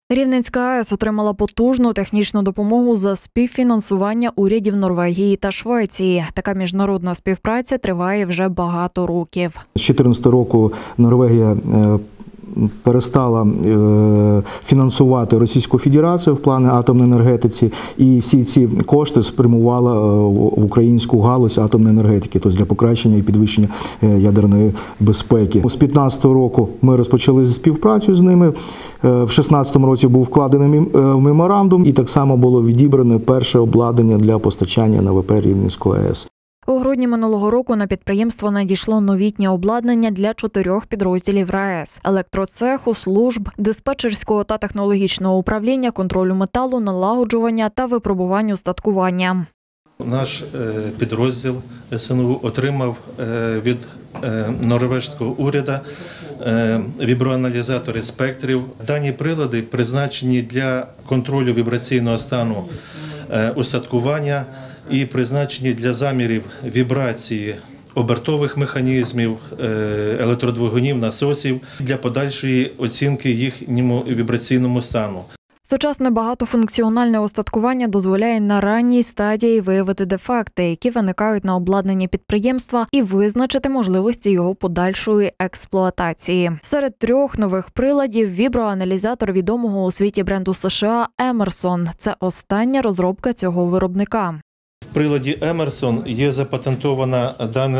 Рівненська АЕС отримала потужну технічну допомогу за співфінансування урядів Норвегії та Швеції. Така міжнародна співпраця триває вже багато років. З 2014 року Норвегія перестала фінансувати Російську Федерацію в плані атомної енергетиці, і всі ці кошти спрямувала в українську галузь атомної енергетики, тобто для покращення і підвищення ядерної безпеки. З 2015 року ми розпочали співпрацю з ними. В 2016 році був вкладений меморандум, і так само було відібране перше обладнання для постачання на ВП Рівненської АЕС. У грудні минулого року на підприємство надійшло новітнє обладнання для 4 підрозділів РАЕС – електроцеху, служб, диспетчерського та технологічного управління, контролю металу, налагоджування та випробувань устаткування. Наш підрозділ СНУ отримав від норвезького уряду віброаналізатори спектрів. Дані прилади призначені для контролю вібраційного стану устаткування і призначені для замірів вібрації обертових механізмів, електродвигунів, насосів для подальшої оцінки їхньому вібраційному стану. Сучасне багатофункціональне устаткування дозволяє на ранній стадії виявити дефекти, які виникають на обладнанні підприємства, і визначити можливості його подальшої експлуатації. Серед 3 нових приладів – віброаналізатор відомого у світі бренду США Emerson. Це остання розробка цього виробника. В приладі Emerson є запатентована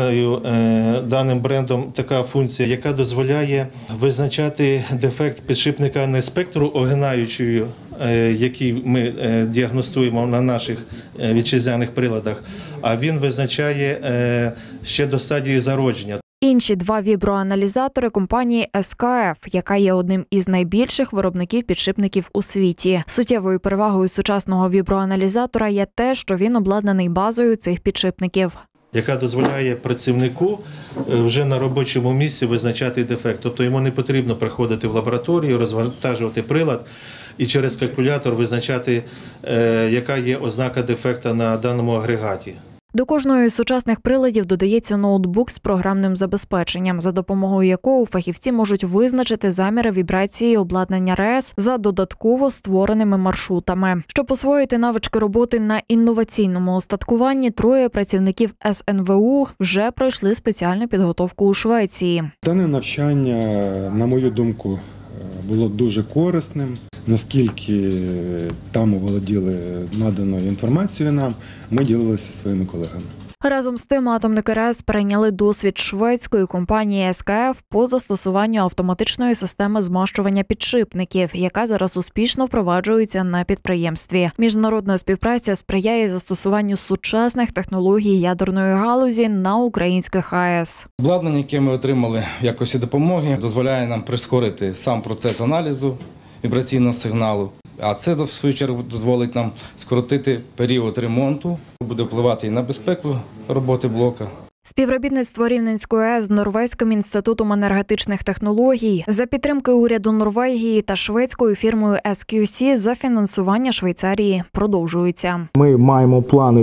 даним брендом така функція, яка дозволяє визначати дефект підшипника не спектру огинаючої, який ми діагностуємо на наших вітчизняних приладах, а він визначає ще до стадії зародження. Інші 2 віброаналізатори компанії SKF, яка є одним із найбільших виробників підшипників у світі. Суттєвою перевагою сучасного віброаналізатора є те, що він обладнаний базою цих підшипників, яка дозволяє працівнику вже на робочому місці визначати дефект. Тобто йому не потрібно приходити в лабораторію, розвантажувати прилад і через калькулятор визначати, яка є ознака дефекта на даному агрегаті. До кожного із сучасних приладів додається ноутбук з програмним забезпеченням, за допомогою якого фахівці можуть визначити заміри вібрації обладнання РАЕС за додатково створеними маршрутами. Щоб освоїти навички роботи на інноваційному устаткуванні, 3 працівників СНВУ вже пройшли спеціальну підготовку у Швеції. Дане навчання, на мою думку, було дуже корисним. Наскільки там оволоділи наданою інформацією нам, ми ділилися зі своїми колегами. Разом з тим, атомники РАЕС перейняли досвід шведської компанії SKF по застосуванню автоматичної системи змащування підшипників, яка зараз успішно впроваджується на підприємстві. Міжнародна співпраця сприяє застосуванню сучасних технологій ядерної галузі на українських АЕС. Обладнання, яке ми отримали в якості допомоги, дозволяє нам прискорити сам процес аналізу вібраційного сигналу, а це, в свою чергу, дозволить нам скоротити період ремонту, буде впливати і на безпеку роботи блока. Співробітництво Рівненської АЕС з Норвезьким інститутом енергетичних технологій за підтримки уряду Норвегії та шведською фірмою SQC за фінансування Швейцарії продовжується. Ми маємо плани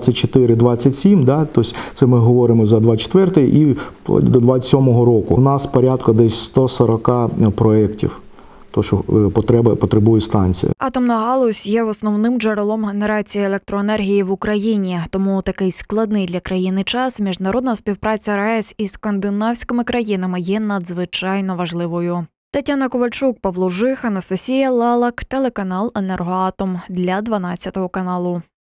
24-27, тобто це ми говоримо за 24 і до 27 року. У нас порядку десь 140 проєктів. То, що потребує станція. Атомна галузь є основним джерелом генерації електроенергії в Україні. Тому такий складний для країни час міжнародна співпраця РАЕС із скандинавськими країнами є надзвичайно важливою. Тетяна Ковальчук, Павло Жих, Анастасія Лалак, телеканал «Енергоатом» для 12 каналу.